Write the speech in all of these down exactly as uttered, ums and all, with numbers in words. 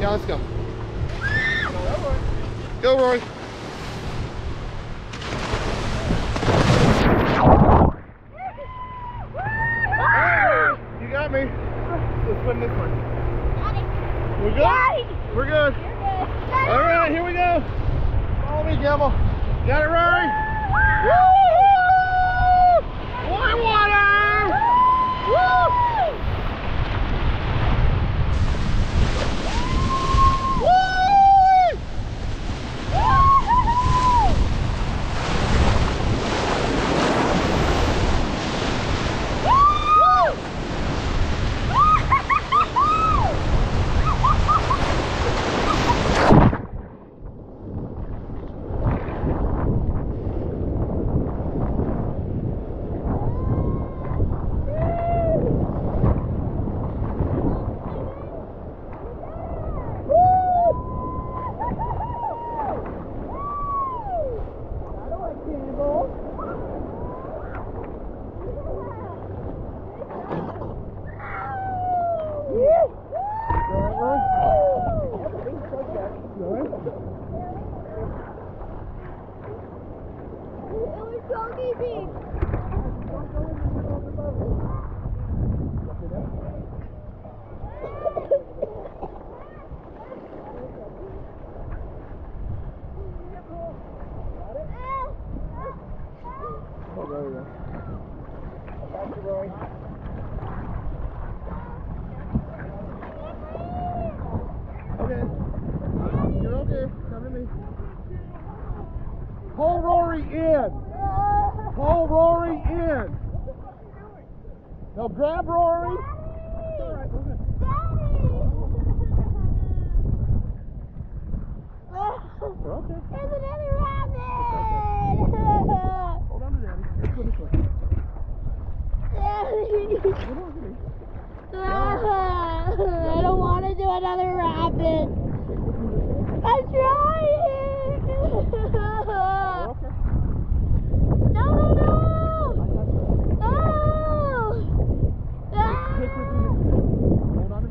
Yeah, let's go. Go, Rory. You got me. Let's swim this one. We're good? Daddy. We're good. You're good. All right, here we go. Follow me, Gamble. Got it, Rory? Woo! White water! Woo! Oh, there we go. Back to Rory. Okay. You're okay. Come to me. Pull Rory in. Pull Rory in. Now grab Rory. It's all right. We're good. We're okay. There's another rabbit! Hold on to Daddy. Let's go this way. Daddy! Hold on to me. I don't want to do another rabbit. I'm trying! Okay. No, no, no! No! Ah! Take her through this. Hold on to me.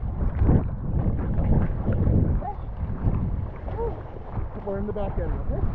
We're in the back end, okay?